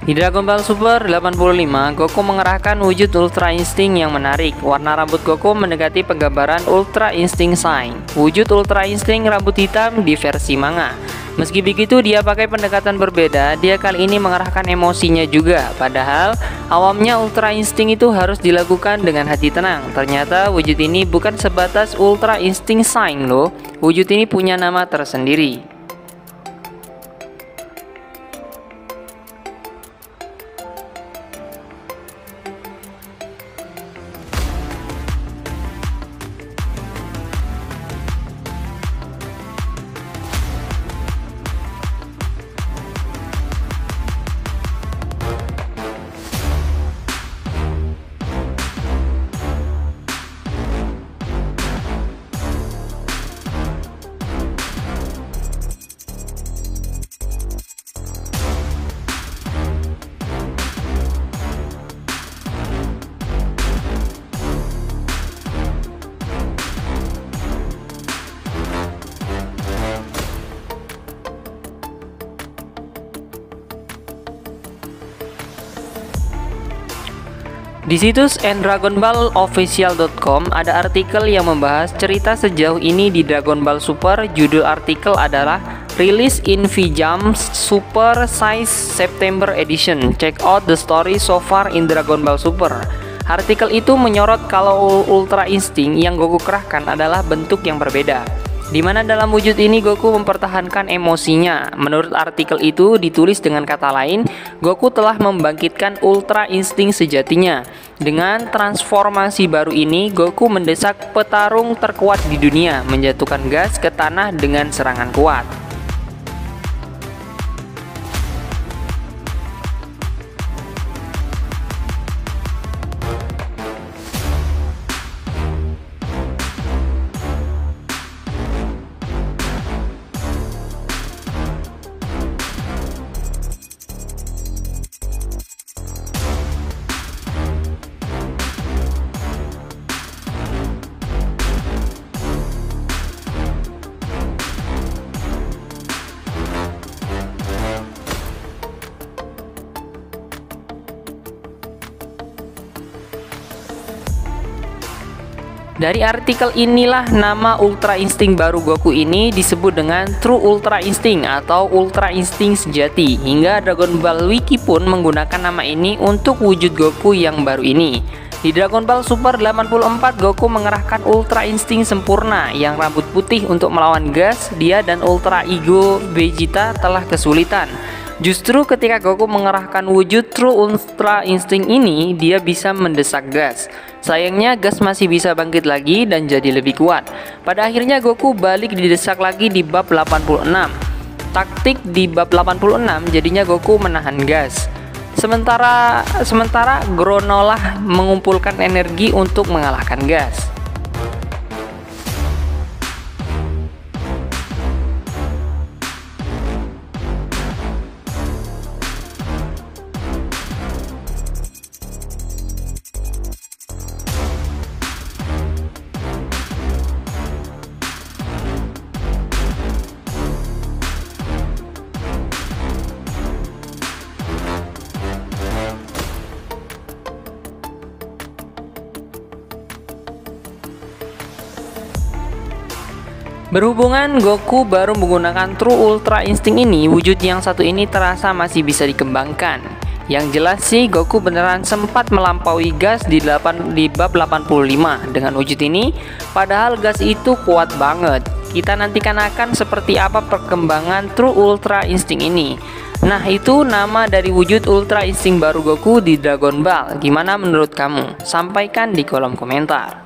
Di Dragon Ball Super 85, Goku mengerahkan wujud Ultra Instinct yang menarik. Warna rambut Goku mendekati penggambaran Ultra Instinct Shine. Wujud Ultra Instinct rambut hitam di versi manga. Meski begitu, dia pakai pendekatan berbeda. Dia kali ini mengerahkan emosinya juga. Padahal awamnya Ultra Instinct itu harus dilakukan dengan hati tenang. Ternyata wujud ini bukan sebatas Ultra Instinct Shine loh. Wujud ini punya nama tersendiri. Di situs ndragonballofficial.com ada artikel yang membahas cerita sejauh ini di Dragon Ball Super. Judul artikel adalah Release in V-Jump Super Size September Edition. Check out the story so far in Dragon Ball Super. Artikel itu menyorot kalau Ultra Instinct yang Goku kerahkan adalah bentuk yang berbeda, di mana dalam wujud ini Goku mempertahankan emosinya. Menurut artikel itu ditulis dengan kata lain, Goku telah membangkitkan Ultra Instinct sejatinya. Dengan transformasi baru ini, Goku mendesak petarung terkuat di dunia, menjatuhkan gas ke tanah dengan serangan kuat. Dari artikel inilah nama Ultra Instinct baru Goku ini disebut dengan True Ultra Instinct atau Ultra Instinct sejati. Hingga Dragon Ball Wiki pun menggunakan nama ini untuk wujud Goku yang baru ini. Di Dragon Ball Super 84, Goku mengerahkan Ultra Instinct sempurna yang rambut putih untuk melawan gas. Dia dan Ultra Ego Vegeta telah kesulitan. Justru ketika Goku mengerahkan wujud True Ultra Instinct ini, dia bisa mendesak gas. Sayangnya gas masih bisa bangkit lagi dan jadi lebih kuat. Pada akhirnya Goku balik didesak lagi di bab 86. Taktik di bab 86 jadinya Goku menahan gas. Sementara Granolah mengumpulkan energi untuk mengalahkan gas. Berhubungan Goku baru menggunakan True Ultra Instinct ini, wujud yang satu ini terasa masih bisa dikembangkan. Yang jelas sih Goku beneran sempat melampaui gas di bab 85 dengan wujud ini, padahal gas itu kuat banget. Kita nantikan akan seperti apa perkembangan True Ultra Instinct ini. Nah, itu nama dari wujud Ultra Instinct baru Goku di Dragon Ball. Gimana menurut kamu? Sampaikan di kolom komentar.